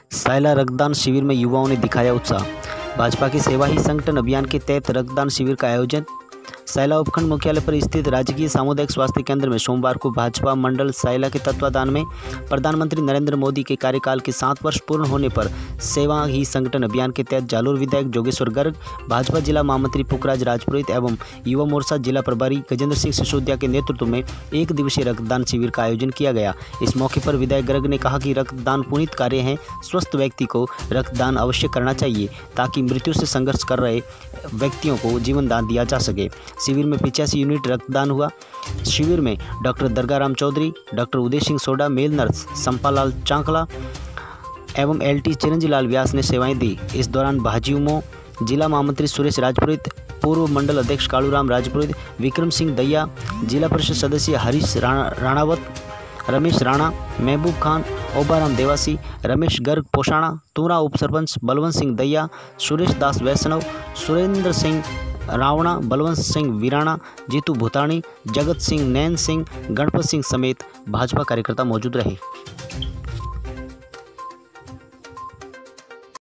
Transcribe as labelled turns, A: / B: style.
A: सायला रक्तदान शिविर में युवाओं ने दिखाया उत्साह। भाजपा के सेवा ही संगठन अभियान के तहत रक्तदान शिविर का आयोजन सायला उपखंड मुख्यालय पर स्थित राजकीय सामुदायिक स्वास्थ्य केंद्र में सोमवार को भाजपा मंडल सायला के तत्वाधान में प्रधानमंत्री नरेंद्र मोदी के कार्यकाल के 7 वर्ष पूर्ण होने पर सेवा ही संगठन अभियान के तहत जालोर विधायक जोगेश्वर गर्ग, भाजपा जिला महामंत्री पुखराज राजपुरोहित एवं युवा मोर्चा जिला प्रभारी गजेंद्र सिंह सिसोदिया के नेतृत्व में 1 दिवसीय रक्तदान शिविर का आयोजन किया गया। इस मौके पर विधायक गर्ग ने कहा कि रक्तदान पुनीत कार्य है, स्वस्थ व्यक्ति को रक्तदान अवश्य करना चाहिए ताकि मृत्यु से संघर्ष कर रहे व्यक्तियों को जीवन दान दिया जा सके। शिविर में 85 यूनिट रक्तदान हुआ। शिविर में doctor Dargaram Choudhary, doctor Uday Singh Soda, male nurse Sampalal Chankla एवं LT चिरंजीलाल व्यास ने सेवाएं दी। इस दौरान भाजयुमो जिला महामंत्री सुरेश राजपुरोहित, पूर्व मंडल अध्यक्ष कालूराम राजपुरोहित, विक्रम सिंह दैया, जिला परिषद सदस्य हरीश राणावत, रमेश राणा, महबूब खान, ओबाराम देवासी, रमेश गर्ग पोषाणा, तूरा उप सरपंच बलवंत सिंह दैया, सुरेश दास वैष्णव, सुरेंद्र सिंह रावणा, बलवंत सिंह वीराणा, जीतू भूतानी, जगत सिंह, नैन सिंह, गणपत सिंह समेत भाजपा कार्यकर्ता मौजूद रहे।